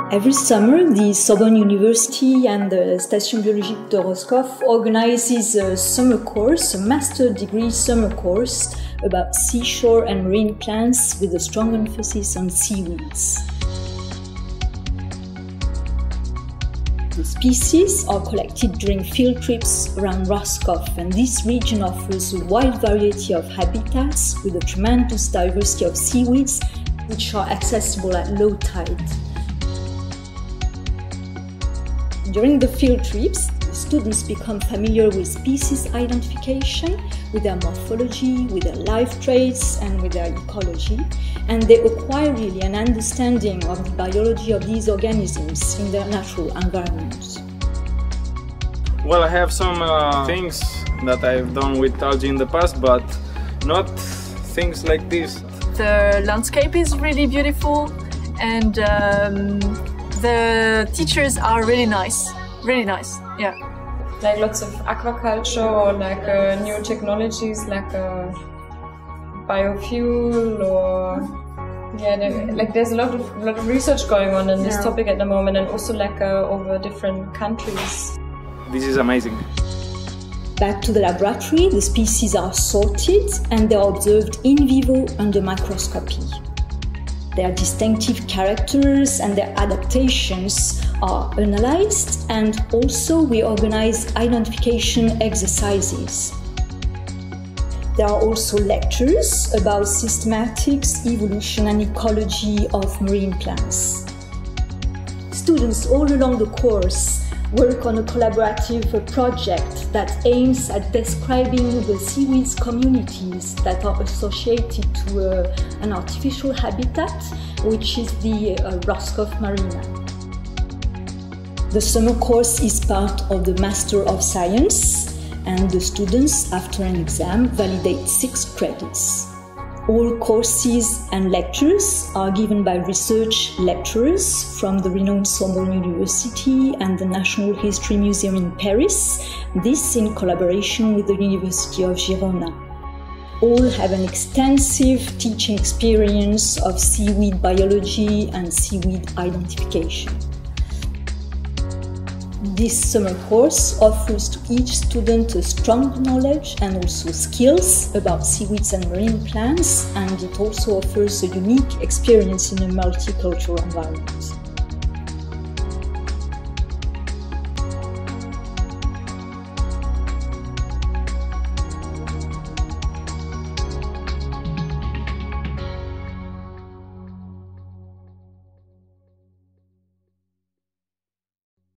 Every summer, the Sorbonne University and the Station Biologique de Roscoff organizes a summer course, a master degree summer course about seashore and marine plants with a strong emphasis on seaweeds. The species are collected during field trips around Roscoff, and this region offers a wide variety of habitats with a tremendous diversity of seaweeds which are accessible at low tide. During the field trips, the students become familiar with species identification, with their morphology, with their life traits, and with their ecology, and they acquire really an understanding of the biology of these organisms in their natural environment. Well, I have some things that I've done with algae in the past, but not things like this. The landscape is really beautiful, and the teachers are really nice, yeah. Like lots of aquaculture or like new technologies like biofuel or there's a lot of research going on in this topic at the moment, and also like over different countries. This is amazing. Back to the laboratory, the species are sorted and they are observed in vivo under microscopy. Their distinctive characters and their adaptations are analyzed, and also we organize identification exercises. There are also lectures about systematics, evolution and ecology of marine plants. Students all along the course work on a collaborative project that aims at describing the seaweeds communities that are associated to an artificial habitat, which is the Roscoff marina. The summer course is part of the Master of Science, and the students, after an exam, validate 6 credits. All courses and lectures are given by research lecturers from the renowned Sorbonne University and the National History Museum in Paris, this in collaboration with the University of Girona. All have an extensive teaching experience of seaweed biology and seaweed identification. This summer course offers to each student a strong knowledge and also skills about seaweeds and marine plants, and it also offers a unique experience in a multicultural environment.